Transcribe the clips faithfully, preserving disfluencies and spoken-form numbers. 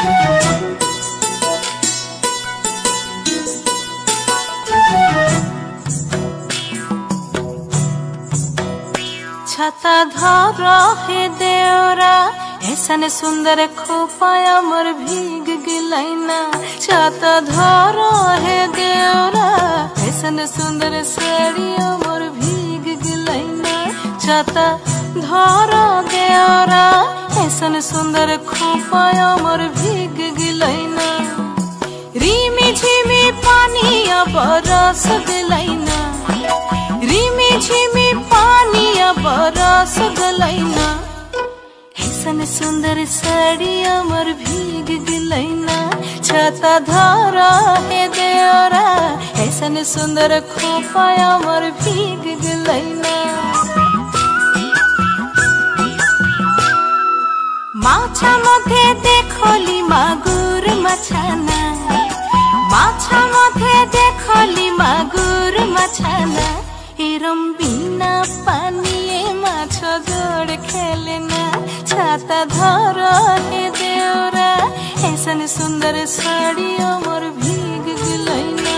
छाता धर हे देवरा ऐसन सुंदर खोपाया मोर भीग गिलैना। छाता धर हे देवरा ऐसन सुंदर साड़िया मोर भीग गिलैना। छाता धर देवरा ऐसन सुंदर खोपाया मोर भीग गिलैना। रिमी झिमी पानिया बरस गिलैना। रिमी झिमी पानिया बरस गलैना। ऐसन सुंदर साड़िया मोर भीग गिलैना। छाता धर हे देवरा ऐसन सुंदर खोपाया मोर भीग गिलैना। माछा मध्ये देखली मागुर मछाना। माछा मध्ये देखली मागुर मछाना। एरम बिना पानिए माछ जोड़ खेलना। छाता धर हे देवरा ऐसन सुंदर साड़िया मोर भीग गिलैना।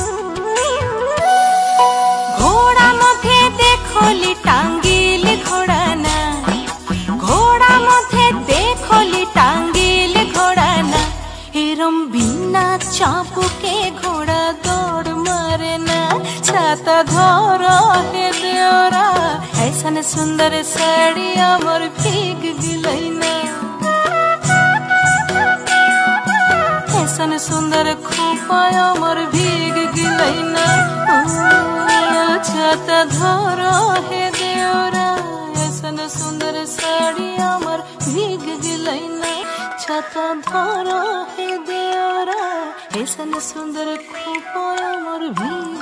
घोड़ा मध्ये देखली टांगिल घोड़ाना। घोड़ा मध्ये देखली टांगिल घोड़ाना। एरम बिना चापू के घोड़ा दौड़ मारेना। छाता धर हे देवरा ऐसन सुंदर साड़िया मोर भीग गिलैना। ऐसन सुंदर खोपाया मोर भीग गिलैना। छाता धर हे देवरा ऐसन सुंदर साड़िया मोर भीग गिलैना। छाता धर हे देवरा ऐसन सुंदर खोपाया मोर भीग